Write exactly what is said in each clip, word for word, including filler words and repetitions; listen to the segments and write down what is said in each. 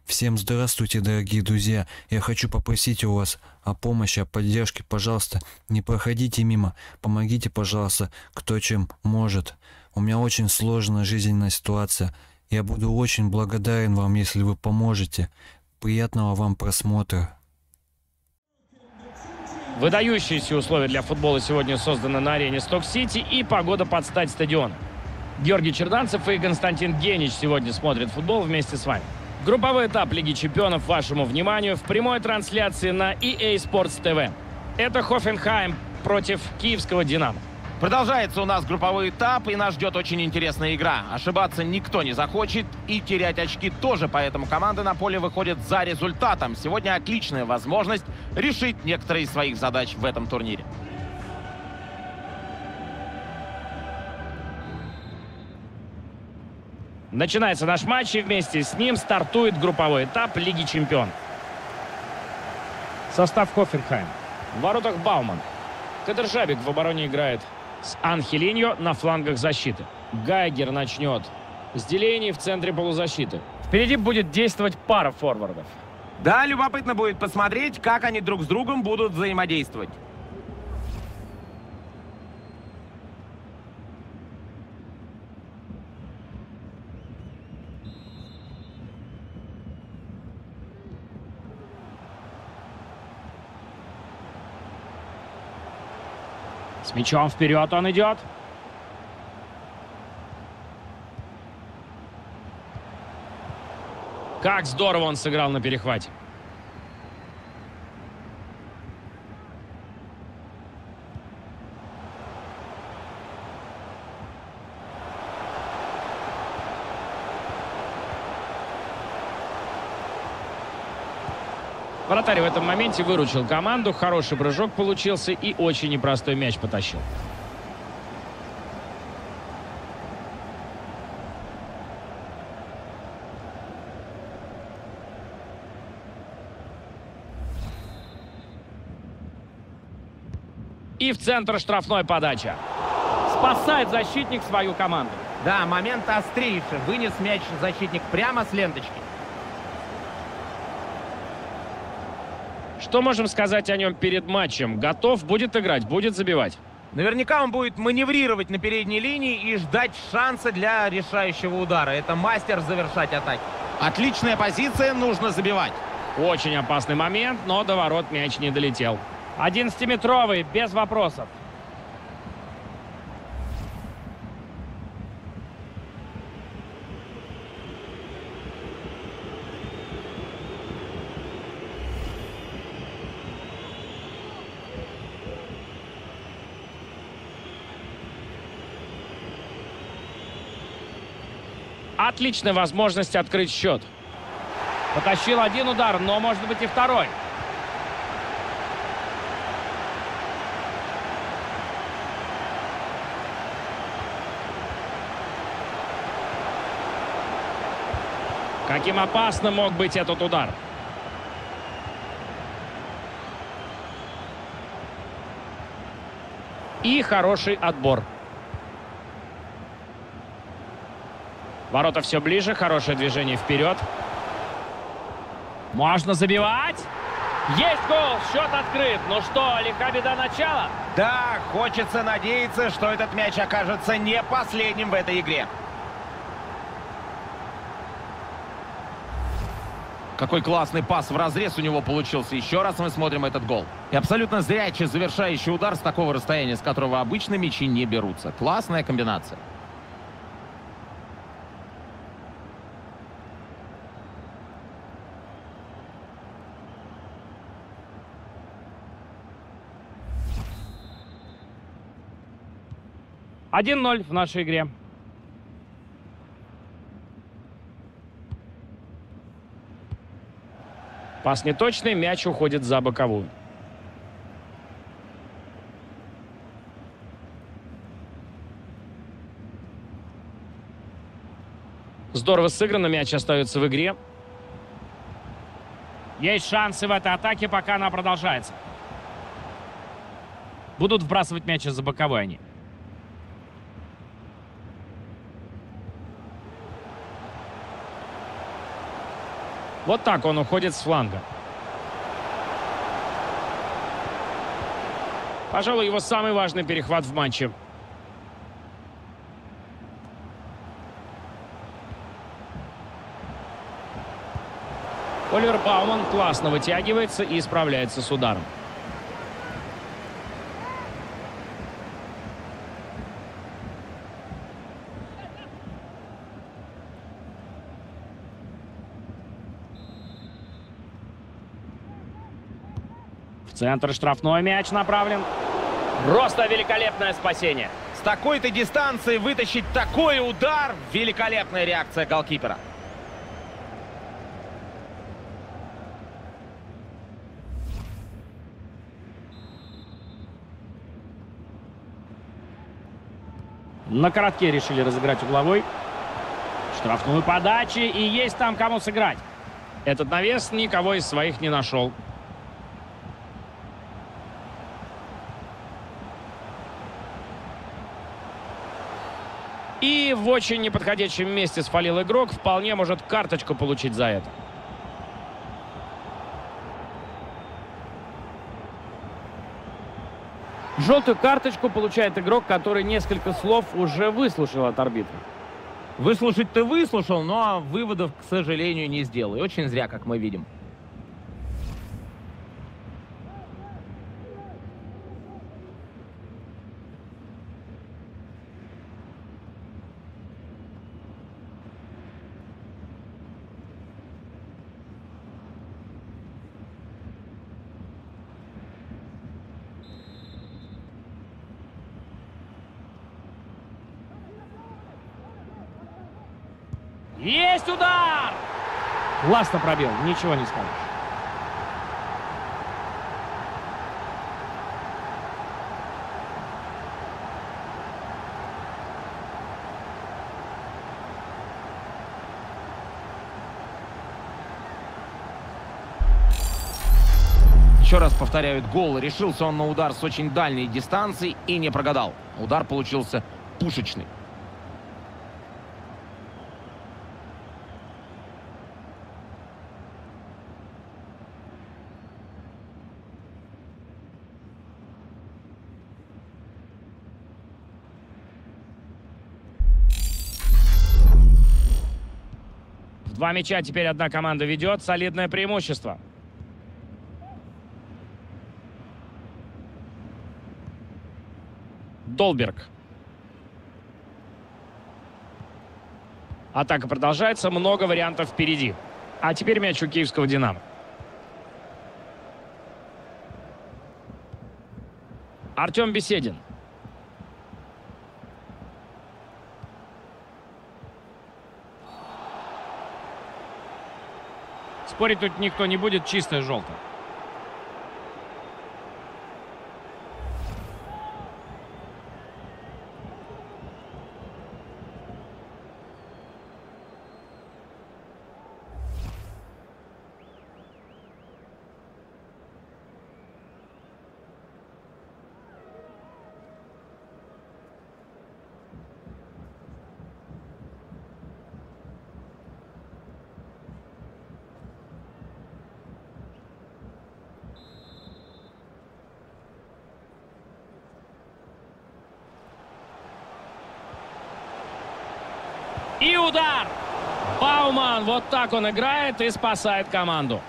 Всем здравствуйте, дорогие друзья. Я хочу попросить у вас о помощи, о поддержке. Пожалуйста, не проходите мимо. Помогите, пожалуйста, кто чем может. У меня очень сложная жизненная ситуация. Я буду очень благодарен вам, если вы поможете. Приятного вам просмотра. Выдающиеся условия для футбола сегодня созданы на арене Сток-Сити, и погода под стать стадиона. Георгий Черданцев и Константин Генич сегодня смотрят футбол вместе с вами. Групповой этап Лиги чемпионов вашему вниманию в прямой трансляции на и эй Sports ти ви. Это Хофенхайм против киевского «Динамо». Продолжается у нас групповой этап, и нас ждет очень интересная игра. Ошибаться никто не захочет, и терять очки тоже, поэтому команды на поле выходят за результатом. Сегодня отличная возможность решить некоторые из своих задач в этом турнире. Начинается наш матч, и вместе с ним стартует групповой этап Лиги чемпионов. Состав Хофенхайм. В воротах Бауман. Кадержабек в обороне играет с Анхелиньо на флангах защиты. Гайгер начнет с Делений в центре полузащиты. Впереди будет действовать пара форвардов. Да, любопытно будет посмотреть, как они друг с другом будут взаимодействовать. С мячом вперед он идет. Как здорово он сыграл на перехвате. Вратарь в этом моменте выручил команду. Хороший прыжок получился и очень непростой мяч потащил. И в центр штрафной подача. Спасает защитник свою команду. Да, момент острейший. Вынес мяч защитник прямо с ленточки. Что можем сказать о нем перед матчем? Готов, будет играть, будет забивать. Наверняка он будет маневрировать на передней линии и ждать шанса для решающего удара. Это мастер завершать атаки. Отличная позиция, нужно забивать. Очень опасный момент, но до ворот мяч не долетел. одиннадцатиметровый, без вопросов. Отличная возможность открыть счет. Потащил один удар, но может быть и второй. Каким опасным мог быть этот удар. И хороший отбор. Ворота все ближе, хорошее движение вперед. Можно забивать. Есть гол, счет открыт. Ну что, лиха беда начала? Да, хочется надеяться, что этот мяч окажется не последним в этой игре. Какой классный пас в разрез у него получился. Еще раз мы смотрим этот гол. И абсолютно зрячий завершающий удар с такого расстояния, с которого обычно мячи не берутся. Классная комбинация. один ноль в нашей игре. Пас неточный, мяч уходит за боковую. Здорово сыграно, мяч остается в игре. Есть шансы в этой атаке, пока она продолжается. Будут вбрасывать мяч из-за боковой они. Вот так он уходит с фланга. Пожалуй, его самый важный перехват в матче. Оливер Бауман классно вытягивается и справляется с ударом. В центр штрафной мяч направлен. Просто великолепное спасение. С такой-то дистанции вытащить такой удар. Великолепная реакция голкипера. На коротке решили разыграть угловой. Штрафную подачи. И есть там кому сыграть. Этот навес никого из своих не нашел. И в очень неподходящем месте сфалил игрок. Вполне может карточку получить за это. Желтую карточку получает игрок, который несколько слов уже выслушал от арбитра. Выслушать ты выслушал, но выводов, к сожалению, не сделал. И очень зря, как мы видим. Есть удар! Классно пробил, ничего не скажешь. Еще раз повторяют гол. Решился он на удар с очень дальней дистанции и не прогадал. Удар получился пушечный. Два мяча теперь одна команда ведет. Солидное преимущество. Долберг. Атака продолжается. Много вариантов впереди. А теперь мяч у киевского «Динамо». Артем Беседин. Спорить тут никто не будет, чистое желтое. И удар! Бауман, вот так он играет и спасает команду.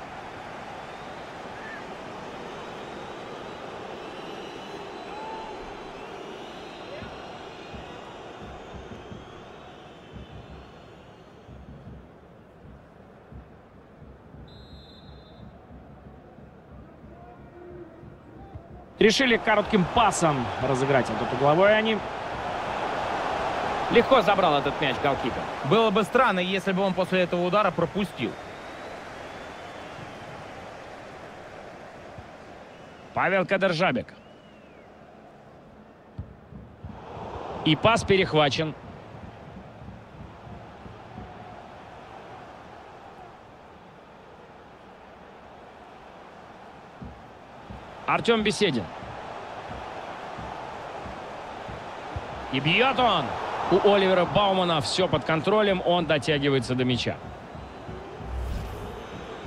Решили коротким пасом разыграть этот угловой они. Легко забрал этот мяч голкипер. Было бы странно, если бы он после этого удара пропустил. Павел Кадержабек. И пас перехвачен. Артем Беседин. И бьет он. У Оливера Баумана все под контролем. Он дотягивается до мяча.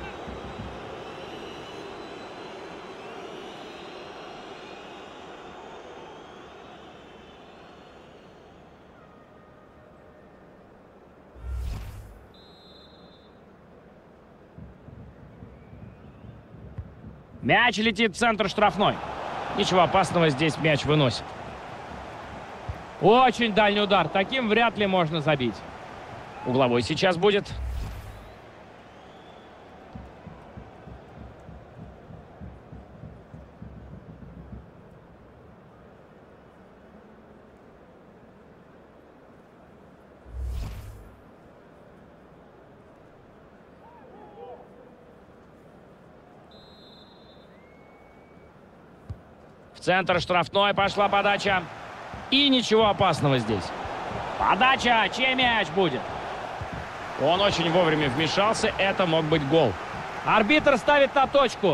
Мяч летит в центр штрафной. Ничего опасного, здесь мяч выносит. Очень дальний удар. Таким вряд ли можно забить. Угловой сейчас будет. В центр штрафной пошла подача. И ничего опасного здесь. Подача. Чей мяч будет? Он очень вовремя вмешался. Это мог быть гол. Арбитр ставит на точку.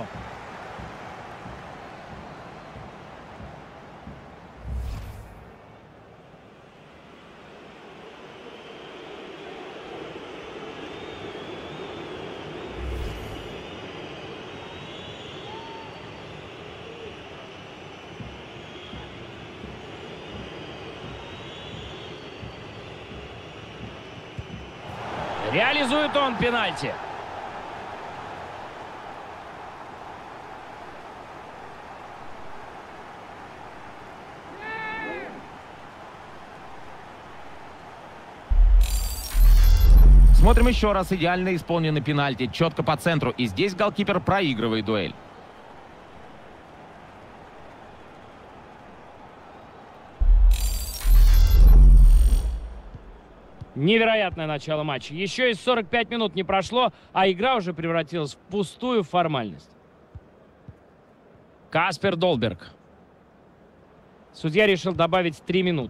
Реализует он пенальти. Смотрим еще раз идеально исполненный пенальти. Четко по центру. И здесь голкипер проигрывает дуэль. Невероятное начало матча. Еще и сорок пять минут не прошло, а игра уже превратилась в пустую формальность. Каспер Долберг. Судья решил добавить три минуты.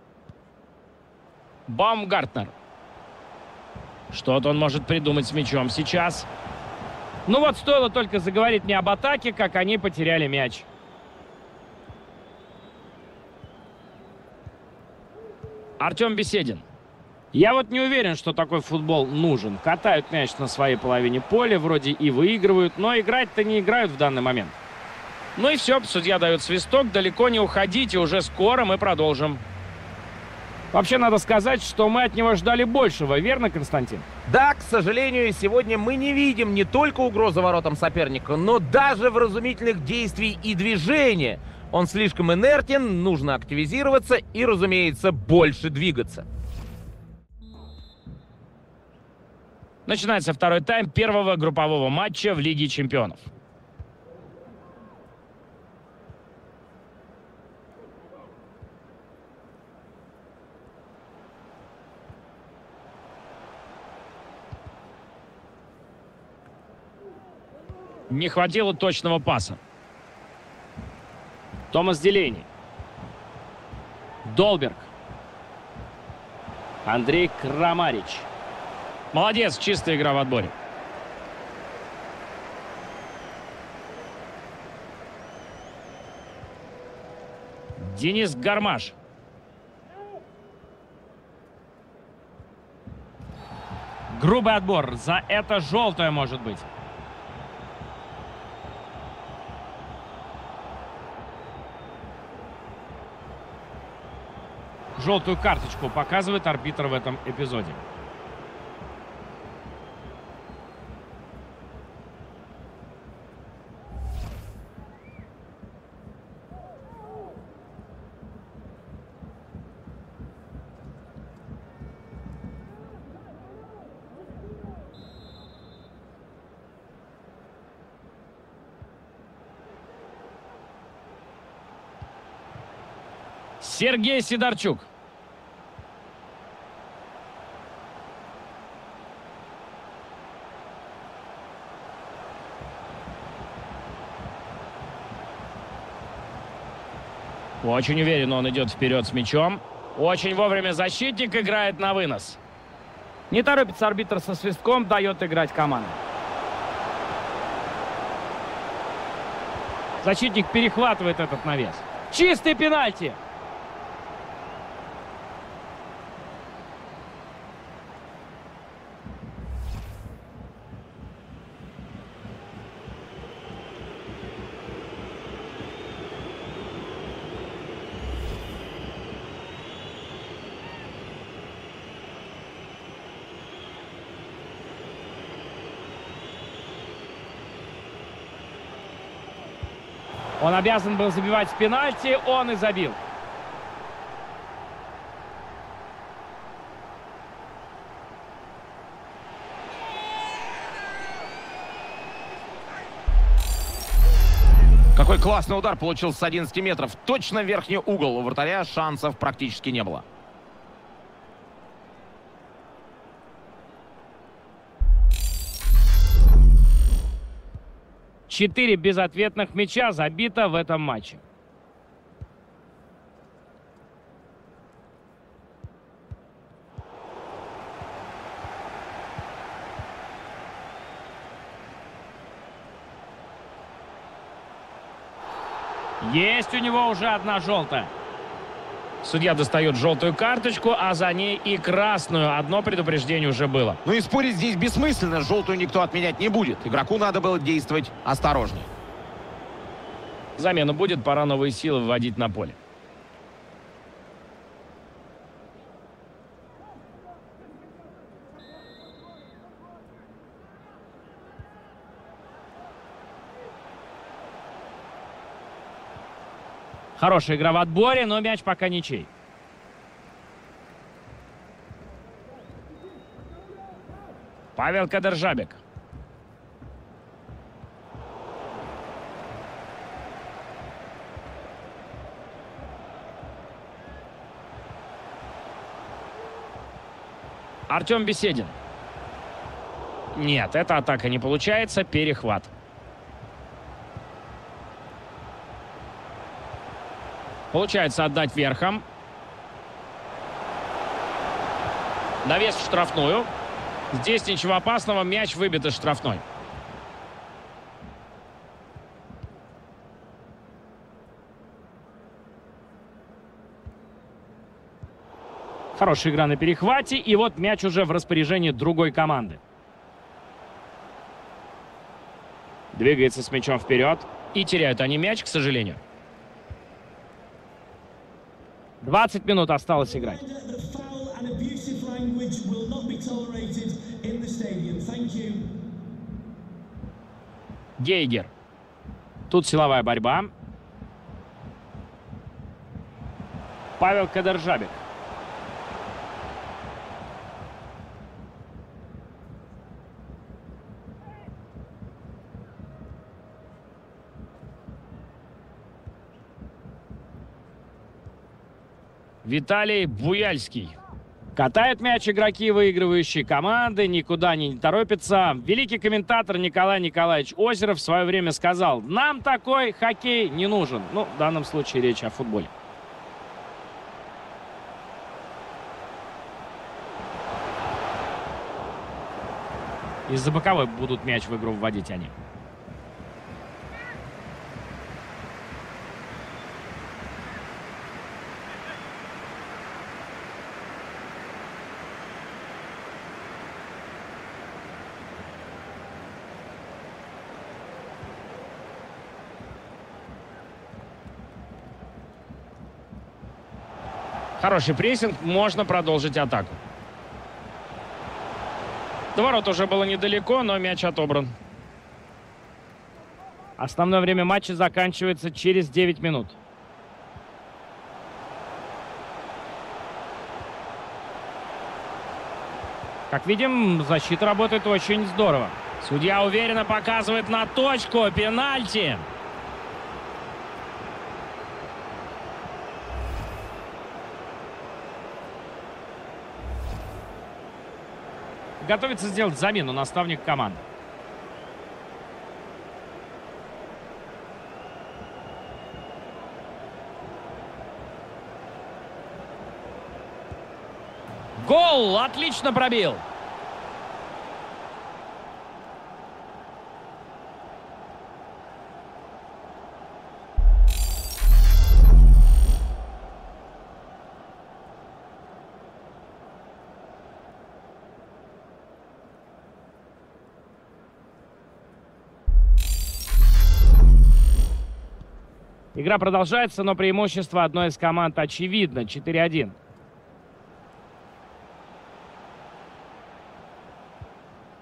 Баумгартнер. Что-то он может придумать с мячом сейчас. Ну вот, стоило только заговорить не об атаке, как они потеряли мяч. Артем Беседин. Я вот не уверен, что такой футбол нужен. Катают мяч на своей половине поля, вроде и выигрывают, но играть-то не играют в данный момент. Ну и все, судья дает свисток, далеко не уходите, уже скоро мы продолжим. Вообще, надо сказать, что мы от него ждали большего, верно, Константин? Да, к сожалению, сегодня мы не видим не только угрозы воротам соперника, но даже вразумительных действий и движения. Он слишком инертен, нужно активизироваться и, разумеется, больше двигаться. Начинается второй тайм первого группового матча в Лиге чемпионов. Не хватило точного паса. Томас Делейни. Долберг. Андрей Крамарич. Молодец, чистая игра в отборе. Денис Гармаш. Грубый отбор. За это желтое может быть. Желтую карточку показывает арбитр в этом эпизоде. Сергей Сидорчук. Очень уверенно он идет вперед с мячом. Очень вовремя защитник играет на вынос. Не торопится арбитр со свистком, дает играть команду. Защитник перехватывает этот навес. Чистый пенальти! Он обязан был забивать с пенальти, он и забил. Какой классный удар получился с одиннадцати метров. Точно в верхний угол. У вратаря шансов практически не было. Четыре безответных мяча забито в этом матче. Есть у него уже одна желтая. Судья достает желтую карточку, а за ней и красную. Одно предупреждение уже было. Ну и спорить здесь бессмысленно. Желтую никто отменять не будет. Игроку надо было действовать осторожнее. Замена будет, пора новые силы вводить на поле. Хорошая игра в отборе, но мяч пока ничей. Павел Кадержабек. Артем Беседин. Нет, эта атака не получается. Перехват. Получается отдать верхом. Навес в штрафную. Здесь ничего опасного. Мяч выбит из штрафной. Хорошая игра на перехвате. И вот мяч уже в распоряжении другой команды. Двигается с мячом вперед. И теряют они мяч, к сожалению. двадцать минут осталось играть. Гейгер. Тут силовая борьба. Павел Кадержабек. Виталий Буяльский. Катают мяч игроки выигрывающей команды, никуда не торопятся. Великий комментатор Николай Николаевич Озеров в свое время сказал: нам такой хоккей не нужен. Ну, в данном случае речь о футболе. Из-за боковой будут мяч в игру вводить они. Хороший прессинг, можно продолжить атаку. До ворот уже было недалеко, но мяч отобран. Основное время матча заканчивается через девять минут. Как видим, защита работает очень здорово. Судья уверенно показывает на точку. Пенальти. Готовится сделать замену наставник команды. Гол! Отлично пробил. Игра продолжается, но преимущество одной из команд очевидно. четыре один.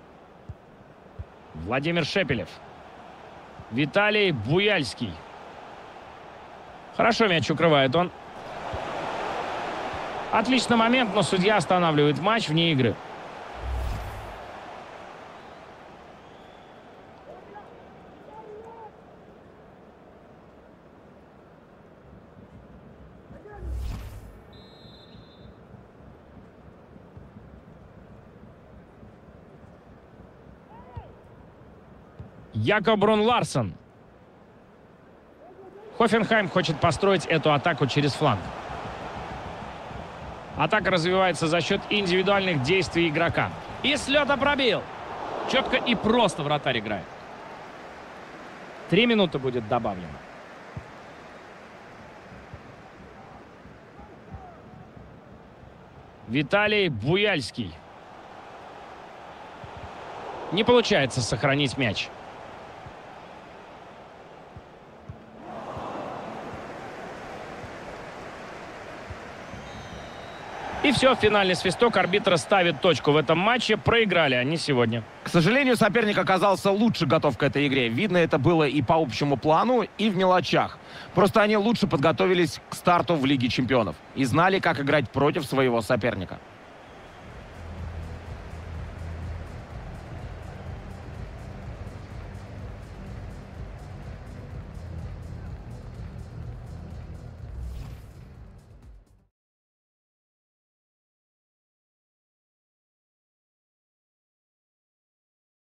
Владимир Шепелев. Виталий Буяльский. Хорошо мяч укрывает он. Отличный момент, но судья останавливает матч вне игры. Якоб Брун Ларсен. Хофенхайм хочет построить эту атаку через фланг. Атака развивается за счет индивидуальных действий игрока. И с лета пробил. Четко и просто вратарь играет. Три минуты будет добавлено. Виталий Буяльский. Не получается сохранить мяч. И все, финальный свисток. Арбитр ставит точку в этом матче. Проиграли они сегодня. К сожалению, соперник оказался лучше готов к этой игре. Видно, это было и по общему плану, и в мелочах. Просто они лучше подготовились к старту в Лиге чемпионов и знали, как играть против своего соперника.